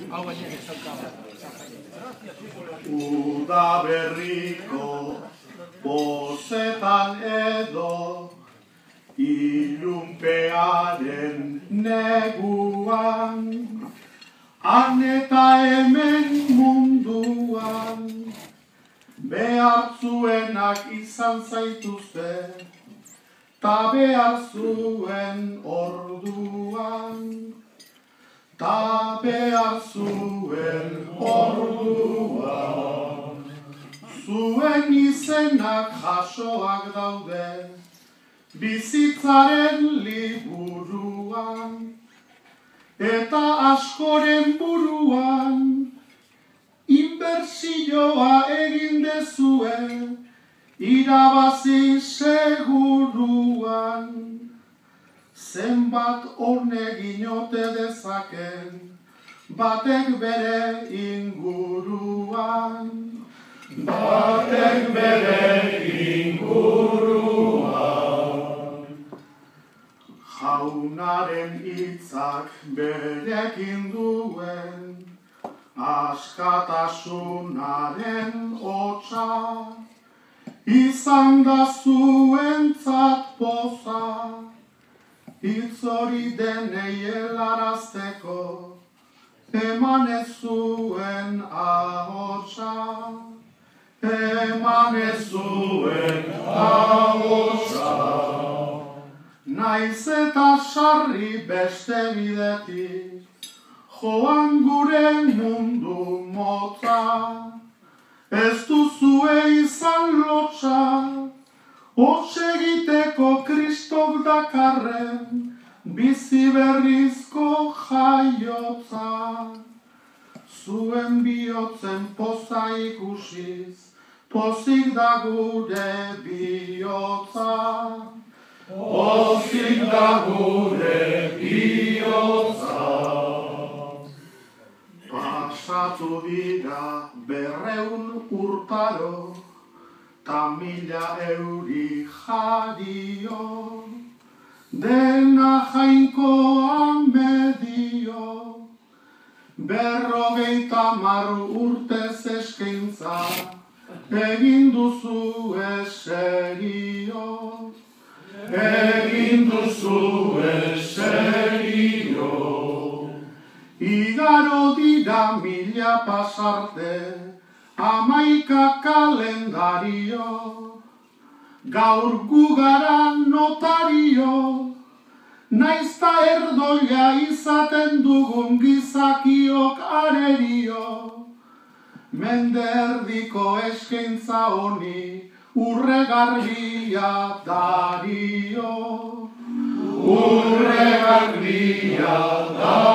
Uda berriko pozetan edo ilunpearen neguan, han eta hemen munduan, behar zuenak izan zaituzte, ta behar zuen orduan, ta behar zuen orduan. Zuen izenak jasoak daude, bizitzaren liburuan, eta askoren buruan, inbertsioa egin dezue, irabazi seguruan. Zenbat honegin ote dezaken, batek bere inguruan. Batek bere inguruan. Jaunaren hitzak berekin duen, askatasunaren hotsa, izan da zuentzat poza, hitz hori denei helarazteko, eman ez zuen ahotsa, eman ez zuen ahotsa. Naiz eta sarri beste bidetik, joan gure mundu motza, ez duzue izan lotza, hots egiteko Kristok dakarren, bizi berrizko jaiotza. Zuen bihotzen poza ikusiz, pozik da gure bihotza. Pozik da gure bihotza. Pasatu dira 200 urtaro, ta 1000 euri jadio, dena jainkoan medio, 50 urtez eskaintza, egin duzu serio, egin duzu serio. Igaro dira 1000 pasarte, 11 kalendario, gaur gu gara notario, naizta erdoia izaten dugun gizakiok arerio. Mende erdiko eskaintza honi urregarbia dario, urregarbia dario.